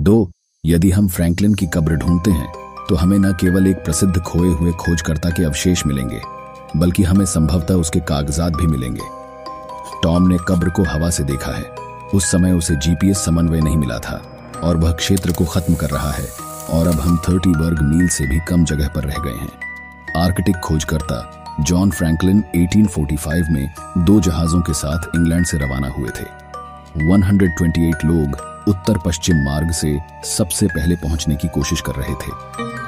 दो, यदि हम फ्रैंकलिन की कब्र ढूंढते हैं तो हमें न केवल एक प्रसिद्ध खोए हुए खोजकर्ता के अवशेष मिलेंगे, बल्कि हमें संभवतः उसके कागजात भी मिलेंगे। टॉम ने कब्र को हवा से देखा है। उस समय उसे जीपीएस समन्वय नहीं मिला था और वह क्षेत्र को खत्म कर रहा है, और अब हम 30 वर्ग मील से भी कम जगह पर रह गए हैं। आर्कटिक खोजकर्ता जॉन फ्रैंकलिन 1845 में 2 जहाजों के साथ इंग्लैंड से रवाना हुए थे। 128 लोग उत्तर पश्चिम मार्ग से सबसे पहले पहुंचने की कोशिश कर रहे थे।